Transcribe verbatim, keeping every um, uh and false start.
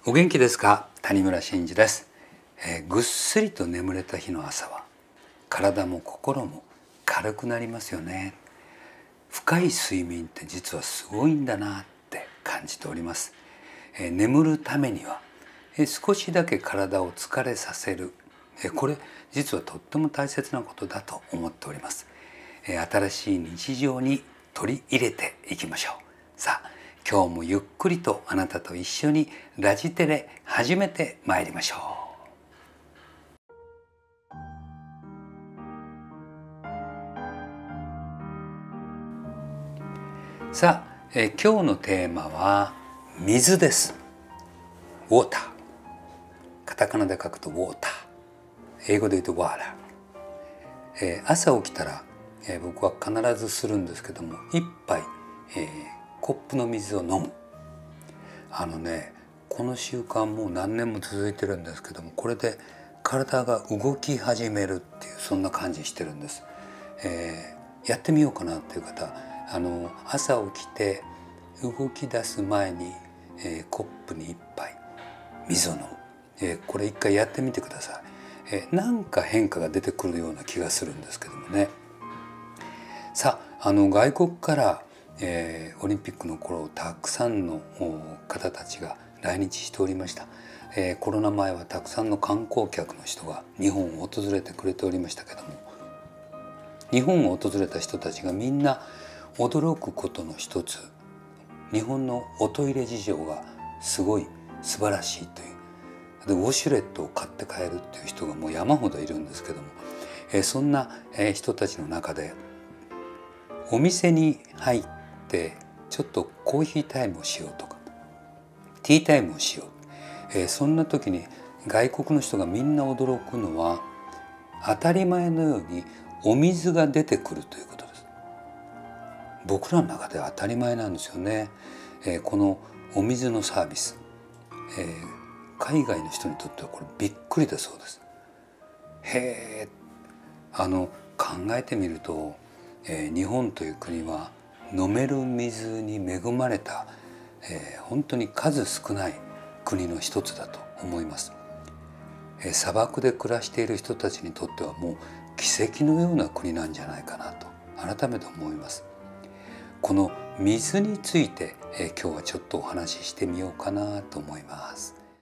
お元気ですか？谷村新司です、えー、ぐっすりと眠れた日の朝は体も心も軽くなりますよね。深い睡眠って実はすごいんだなって感じております、えー、眠るためには、えー、少しだけ体を疲れさせる、えー、これ実はとっても大切なことだと思っております、えー、新しい日常に取り入れていきましょう。さあ今日もゆっくりとあなたと一緒にラジテレ始めてまいりましょう。さあ、えー、今日のテーマは水です。ウォーター。カタカナで書くとウォーター。英語で言うとワーラー。えー、朝起きたら、えー、僕は必ずするんですけども、一杯、えー、コップの水を飲む。あのねこの習慣もう何年も続いてるんですけども、これで体が動き始めるっていうそんな感じしてるんです、えー、やってみようかなっていう方、あの朝起きて動き出す前に、えー、コップに一杯水を飲む、えー、これ一回やってみてください、えー、なんか変化が出てくるような気がするんですけどもね。さあ、あの外国からえー、オリンピックの頃たくさんの方たちが来日しておりました、えー、コロナ前はたくさんの観光客の人が日本を訪れてくれておりましたけども、日本を訪れた人たちがみんな驚くことの一つ、日本のおトイレ事情がすごい素晴らしいというで、ウォシュレットを買って帰るっていう人がもう山ほどいるんですけども、えー、そんな人たちの中でお店に入ってでちょっとコーヒータイムをしようとかティータイムをしよう、えー、そんな時に外国の人がみんな驚くのは当たり前のようにお水が出てくるということです。僕らの中では当たり前なんですよね、えー、このお水のサービス、えー、海外の人にとってはこれびっくりだそうです。へえ、あの考えてみると、えー、日本という国は飲める水に恵まれた、えー、本当に数少ない国の一つだと思います、えー、砂漠で暮らしている人たちにとってはもう奇跡のような国なんじゃないかなと改めて思います。この水について、えー、今日はちょっとお話ししてみようかなと思います。